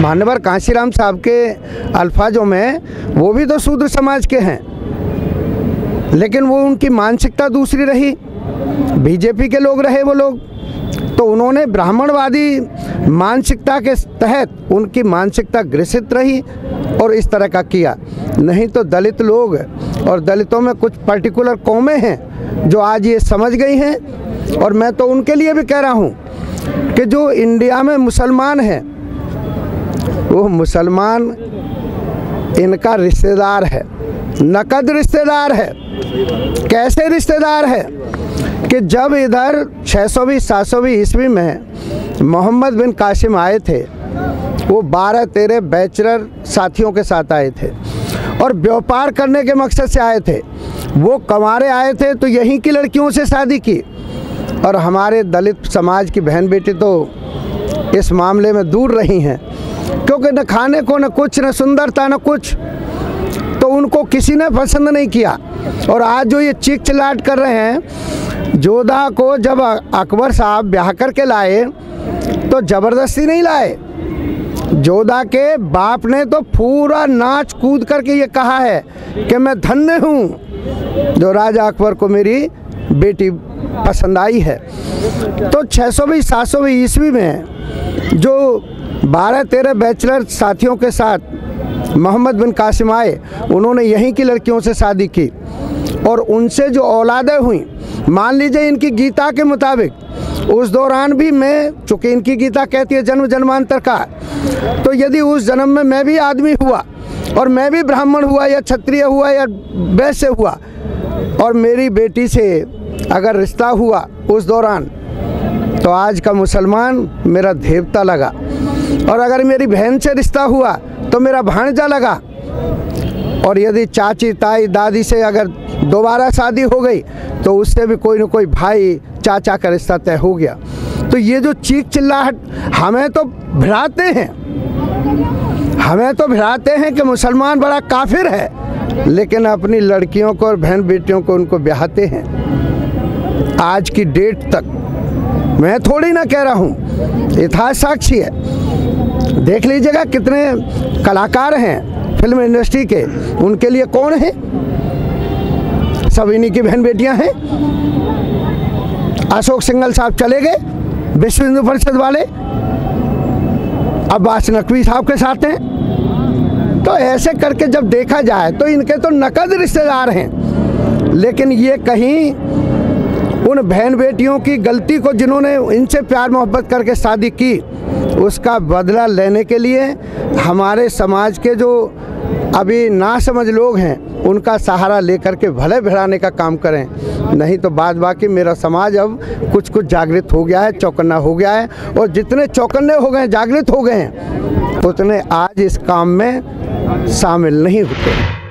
मान्यवर कांशीराम साहब के अल्फाजों में वो भी तो शूद्र समाज के हैं, लेकिन वो उनकी मानसिकता दूसरी रही, बीजेपी के लोग रहे वो लोग, तो उन्होंने ब्राह्मणवादी मानसिकता के तहत उनकी मानसिकता ग्रसित रही और इस तरह का किया। नहीं तो दलित लोग और दलितों में कुछ पर्टिकुलर कौमें हैं जो आज ये समझ गई हैं, और मैं तो उनके लिए भी कह रहा हूँ कि जो इंडिया में मुसलमान हैं वो मुसलमान इनका रिश्तेदार है, नकद रिश्तेदार है। कैसे रिश्तेदार है कि जब इधर 620-720 ईस्वी में मोहम्मद बिन कासिम आए थे, वो 12-13 बैचलर साथियों के साथ आए थे और व्यापार करने के मकसद से आए थे। वो कंवारे आए थे तो यहीं की लड़कियों से शादी की, और हमारे दलित समाज की बहन बेटी तो इस मामले में दूर रही हैं, क्योंकि न खाने को न कुछ, न सुंदरता न कुछ, तो उनको किसी ने पसंद नहीं किया। और आज जो ये चीख चिल्लाहट कर रहे हैं, जोधा को जब अकबर साहब ब्याह करके लाए तो ज़बरदस्ती नहीं लाए, जोधा के बाप ने तो पूरा नाच कूद करके ये कहा है कि मैं धन्य हूँ जो राजा अकबर को मेरी बेटी पसंद आई है। तो 620-720 ईस्वी में जो 12-13 बैचलर साथियों के साथ मोहम्मद बिन कासिम आए, उन्होंने यहीं की लड़कियों से शादी की और उनसे जो औलादें हुई, मान लीजिए इनकी गीता के मुताबिक, उस दौरान भी मैं, चूँकि इनकी गीता कहती है जन्म जन्मांतर का, तो यदि उस जन्म में मैं भी आदमी हुआ और मैं भी ब्राह्मण हुआ या क्षत्रिय हुआ या वैश्य हुआ और मेरी बेटी से अगर रिश्ता हुआ उस दौरान, तो आज का मुसलमान मेरा देवता लगा, और अगर मेरी बहन से रिश्ता हुआ तो मेरा भांजा लगा, और यदि चाची ताई दादी से अगर दोबारा शादी हो गई तो उससे भी कोई न कोई भाई चाचा का रिश्ता तय हो गया। तो ये जो चीख चिल्लाहट हमें तो भिड़ाते हैं, कि मुसलमान बड़ा काफिर है, लेकिन अपनी लड़कियों को और बहन बेटियों को उनको ब्याहते हैं। आज की डेट तक, मैं थोड़ी ना कह रहा हूँ, इतिहास साक्षी है, देख लीजिएगा कितने कलाकार हैं फिल्म इंडस्ट्री के, उनके लिए कौन है, सब इन्हीं की बहन बेटियां हैं। अशोक सिंघल साहब चले गए, विश्व हिंदू परिषद वाले, अब्बास नकवी साहब के साथ हैं। तो ऐसे करके जब देखा जाए तो इनके तो नकद रिश्तेदार हैं, लेकिन ये कहीं उन बहन बेटियों की गलती को, जिन्होंने इनसे प्यार मोहब्बत करके शादी की, उसका बदला लेने के लिए हमारे समाज के जो अभी नासमझ लोग हैं उनका सहारा लेकर के भले भिड़ाने का काम करें। नहीं तो बाद बाकी मेरा समाज अब कुछ जागृत हो गया है, चौकन्ना हो गया है, और जितने चौकन्ने हो गए, जागृत हो गए हैं, उतने आज इस काम में शामिल नहीं होते।